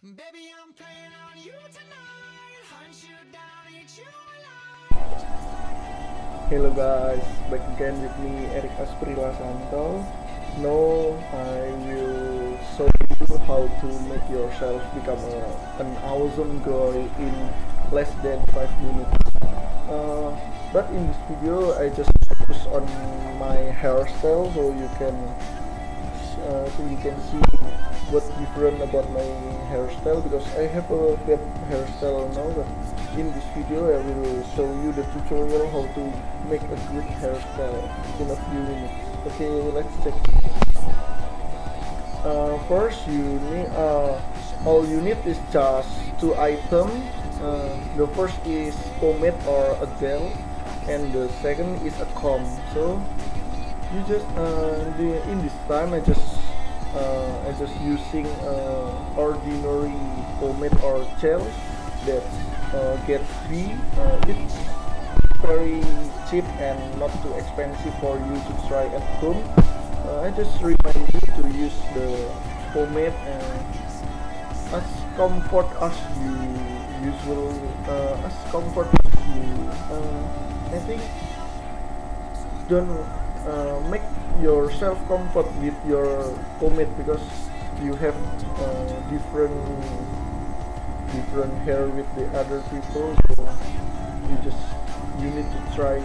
Baby, I'm playing on you tonight. Hunt you down, eat you alive. Hello guys, back again with me Erik Asprila Santo. Now I will show you how to make yourself become an awesome guy in less than 5 minutes. Uh, but in this video I just focus on my hairstyle so you can see what's different about my hairstyle, because I have a bad hairstyle now. But in this video I will show you the tutorial how to make a good hairstyle in a few minutes. Okay, let's check. First you need all you need is just two items. The first is pomade or a gel, and the second is a comb. So you just in this time I just using ordinary pomade or gel that gets free. It's very cheap and not too expensive for you to try at home. I just remind you to use the pomade as comfort as you usually as comfort as you. I think don't make yourself comfort with your pomade, because you have different hair with the other people, so you need to try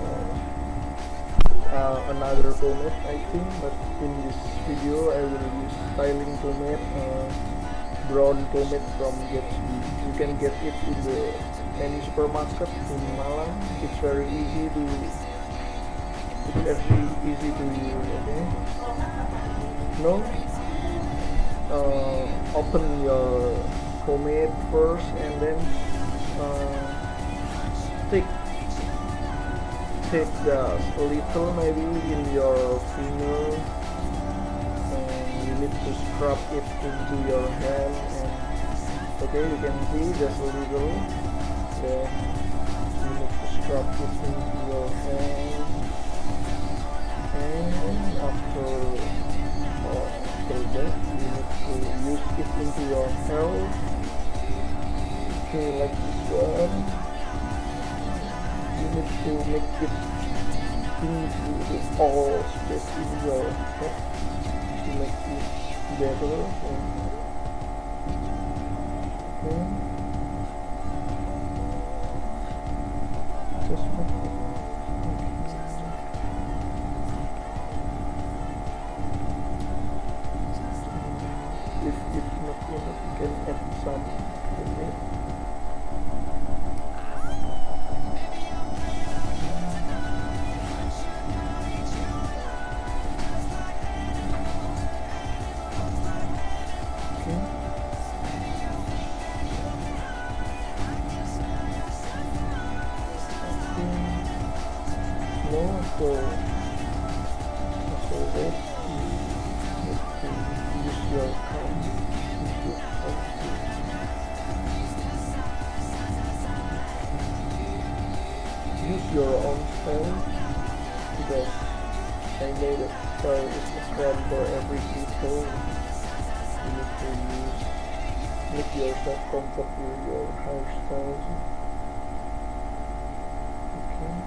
another pomade, I think. But in this video I will use styling pomade, brown pomade from Gatsby. You can get it in the any supermarket in Malang. It's very easy to use. Okay, now open your pomade first, and then take just a little maybe in your finger, and you need to scrub it into your hand. And okay, you can see just a little, then you need to scrub it into your hand. And after that you need to use it into your hair. Okay, like this one. You need to make it into all space in your head to make it better. Okay. Just make it. If it's not enough, you can add some. Okay. After that, you can use your comb. Use your own style, because I know that style is different for every people. You need to make yourself comfortable with your hairstyle. Okay.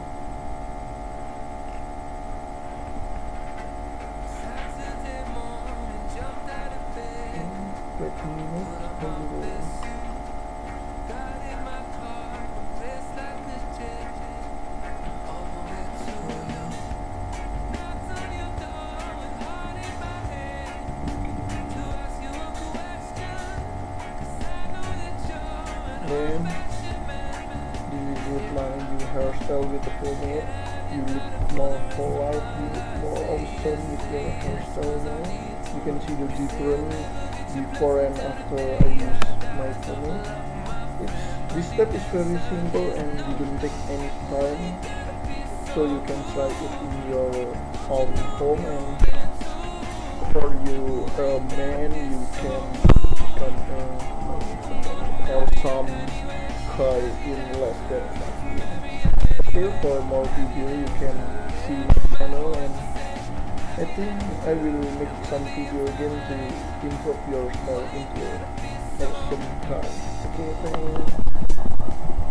Then with my new hairstyle with the pomade, you look more polite, you look more awesome with your hairstyle now. You can see the difference before and after I use my pomade. This step is very simple and you don't take any time, so you can try it in your own home. And for you man, you can become awesome guy in less than 5 minutes. Okay, for more video you can see my channel, and I think I will make some video again to improve your style into your card. Okay, thanks.